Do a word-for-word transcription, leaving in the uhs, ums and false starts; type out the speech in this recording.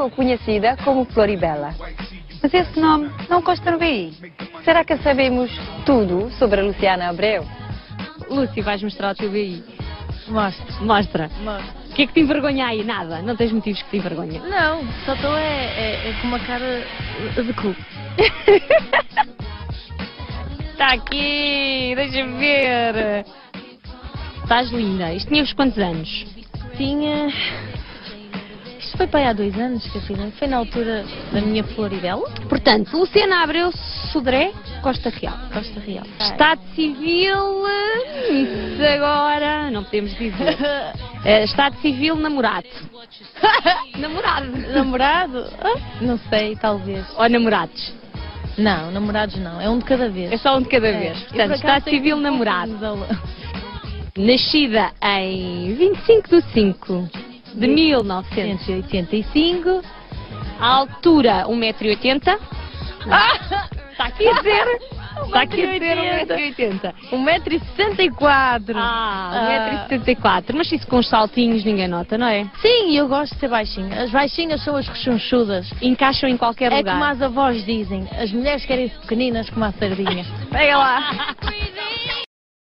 ficou conhecida como Floribela. Mas esse nome não consta no B I. Será que sabemos tudo sobre a Luciana Abreu? Lúcia, vais mostrar o teu B I? Mostra. Mostra. Mostra. O que é que te envergonha aí? Nada. Não tens motivos que te envergonha. Não, só estou é, é, é com uma cara de cu. Está aqui, deixa-me ver. Estás linda. Isto tinha uns quantos anos? Tinha... Isto foi para aí há dois anos, Catarina. Foi na altura da minha Floribela. Portanto, Luciana Abreu Sodré, Costa Real. Costa Real. Estado Civil, isso agora, não podemos dizer. Eh, Estado Civil, namorado. Namorado. Namorado? Ah, não sei, talvez. Ou namorados? Não, namorados não. É um de cada vez. É só um de cada É. vez. Eu, por Portanto, acaso, Estado tenho Civil, um namorado. pouco de- Nascida em vinte e cinco de cinco de mil novecentos e oitenta e cinco. A altura, um metro e oitenta. Está aqui a dizer. Está aqui a dizer um metro e oitenta. um metro e sessenta e quatro. Ah, um metro e setenta e quatro. Mas isso com os saltinhos ninguém nota, não é? Sim, eu gosto de ser baixinha. As baixinhas são as rechonchudas. Encaixam em qualquer É lugar. como as avós dizem. As mulheres querem ser pequeninas como a sardinha. Pega lá.